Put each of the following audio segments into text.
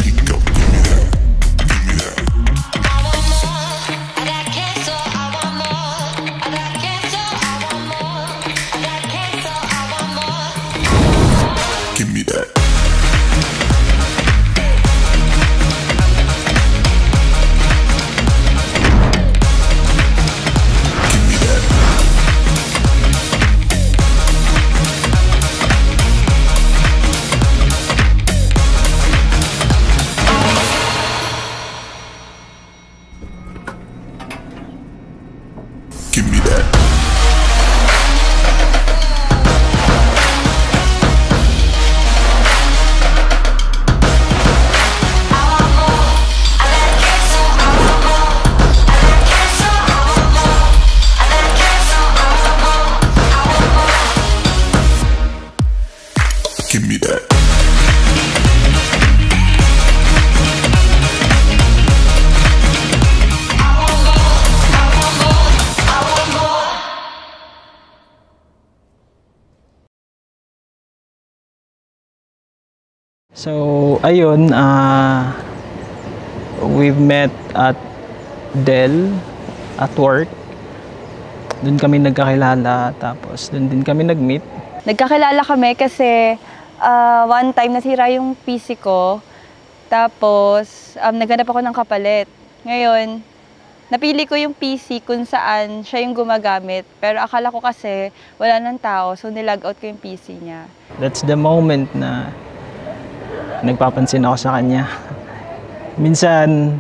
So, ayun, we've met at Dell at work. Doon kami nagkakilala, tapos doon din kami nag-meet. Nagkakilala kami kasi one time nasira yung PC ko, tapos naghanap ako ng kapalit. Ngayon, napili ko yung PC kung saan siya yung gumagamit, pero akala ko kasi wala ng tao, so nilag out ko yung PC niya. That's the moment na nagpapansin ako sa kanya. Minsan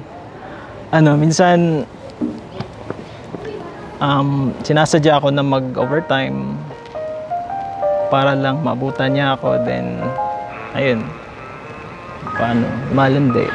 sinasadya ako na mag-overtime para lang maabutan niya ako, then ayun, paano, malandi.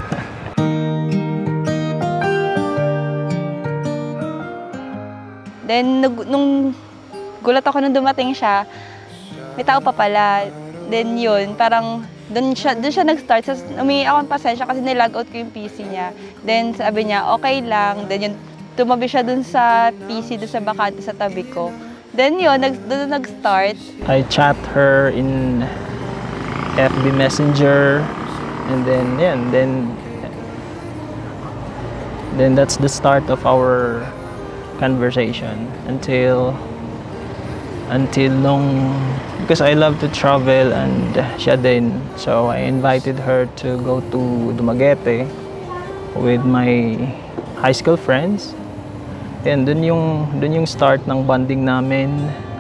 Then nung gulat ako nung dumating siya, may tao pa pala. Then yun, parang doon siya nag-start. So, umingi ako ng pasensya kasi nilag out ko yung PC niya. Then sabi niya, okay lang. Then yun, tumabi siya doon sa PC, doon sa bakante sa tabi ko. Then yun, doon nag-start. I chat her in FB Messenger. And then, yan, then that's the start of our conversation until nung, because I love to travel and siya din, so I invited her to go to Dumaguete with my high school friends, and dun yung start ng bonding namin.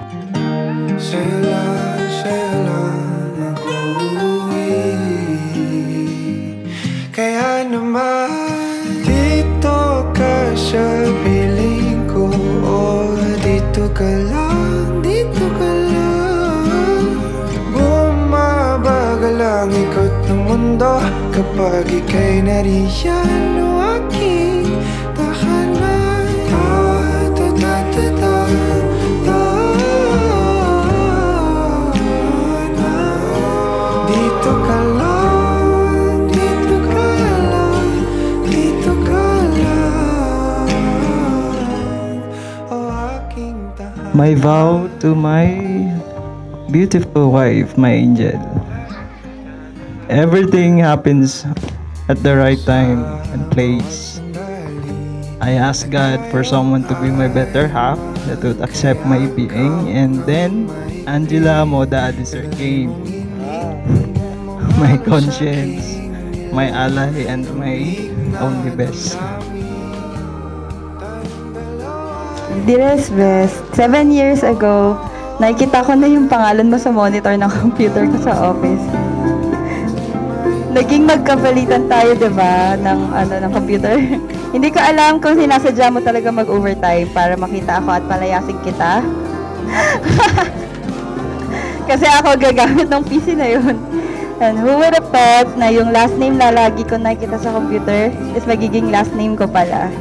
Kaya naman dito ka sa piling ko, o dito ka lang, dito ka lang. Bumabagal ang ikot ng mundo kapag ika'y nariyan, o aking tahanan. Dito ka lang, dito ka lang, dito ka lang, o aking tahanan. My vow to my beautiful wife, my angel. Everything happens at the right time and place. I ask God for someone to be my better half that would accept my being, and then Angela Moda Adiser came. My conscience, my ally, and my only best. Dearest Best, 7 years ago, nakikita ko na yung pangalan mo sa monitor ng computer ko sa office. Naging magkabalitan tayo, diba, ng computer. Hindi ko alam kung sinasadya mo talaga mag-overtime para makita ako at palayasin kita. Kasi ako gagamit ng PC na yun. And who would have thought na yung last name na lagi ko nakita sa computer is magiging last name ko pala.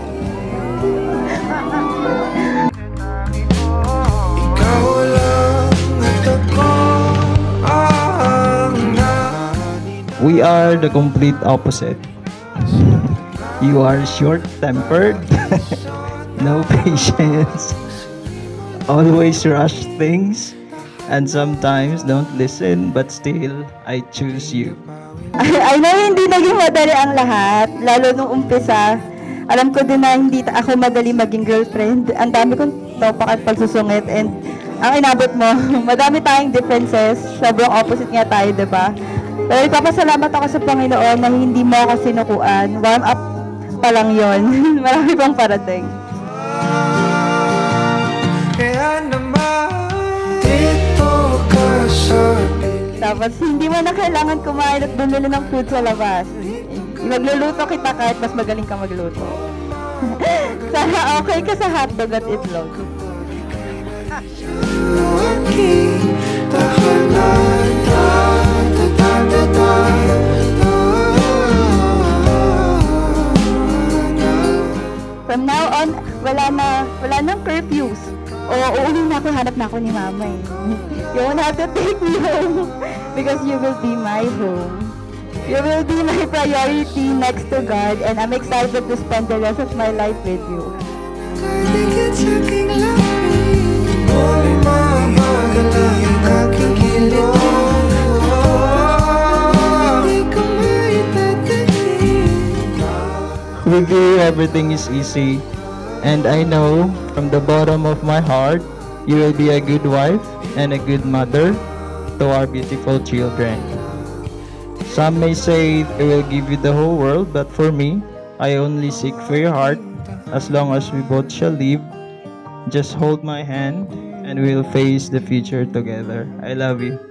We are the complete opposite. You are short-tempered, no patience, always rush things, and sometimes don't listen, but still, I choose you. I know hindi naging madali ang lahat, lalo nung umpisa. Alam ko din na hindi ako madali maging girlfriend. Ang dami kong topak at pagsusungit and ang inabot mo, madami tayong differences. Sobrang opposite nga tayo, diba? Pero ipapasalamat ako sa Panginoon na hindi mo ako sinukuan. Warm up pa lang yon. Marami pang parating. Kaya naman dito ka sa Tapos hindi mo na kailangan kumain at bumili ng food sa labas. Magluluto kita kahit mas magaling ka magluto. Sana okay ka sa hotdog at itlog. From now on, wala nang curfews. Uuwi na ako, hanap na ako ni mama eh. You won't have to take me home because you will be my home. You will be my priority next to God and I'm excited to spend the rest of my life with you. With you, everything is easy. And I know from the bottom of my heart, you will be a good wife and a good mother to our beautiful children. Some may say I will give you the whole world, but for me, I only seek for your heart. As long as we both shall live, just hold my hand and we'll face the future together. I love you.